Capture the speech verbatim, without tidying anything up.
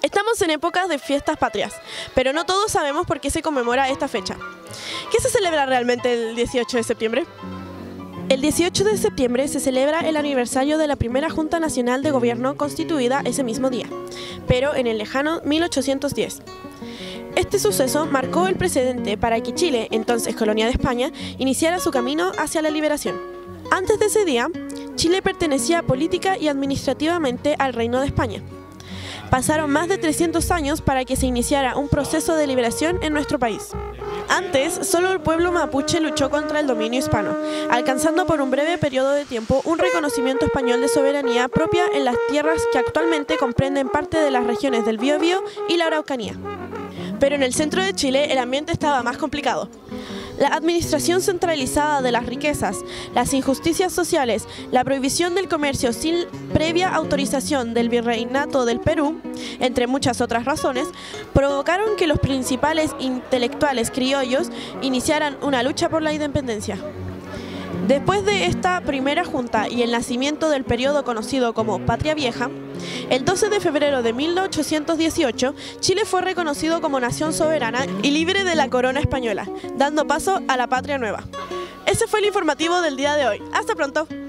Estamos en épocas de fiestas patrias, pero no todos sabemos por qué se conmemora esta fecha. ¿Qué se celebra realmente el dieciocho de septiembre? El dieciocho de septiembre se celebra el aniversario de la primera Junta Nacional de Gobierno constituida ese mismo día, pero en el lejano mil ochocientos diez. Este suceso marcó el precedente para que Chile, entonces colonia de España, iniciara su camino hacia la liberación. Antes de ese día, Chile pertenecía política y administrativamente al Reino de España. Pasaron más de trescientos años para que se iniciara un proceso de liberación en nuestro país. Antes, solo el pueblo mapuche luchó contra el dominio hispano, alcanzando por un breve periodo de tiempo un reconocimiento español de soberanía propia en las tierras que actualmente comprenden parte de las regiones del Biobío y la Araucanía. Pero en el centro de Chile el ambiente estaba más complicado. La administración centralizada de las riquezas, las injusticias sociales, la prohibición del comercio sin previa autorización del Virreinato del Perú, entre muchas otras razones, provocaron que los principales intelectuales criollos iniciaran una lucha por la independencia. Después de esta primera junta y el nacimiento del periodo conocido como Patria Vieja, el doce de febrero de mil ochocientos dieciocho, Chile fue reconocido como nación soberana y libre de la corona española, dando paso a la Patria Nueva. Ese fue el informativo del día de hoy. ¡Hasta pronto!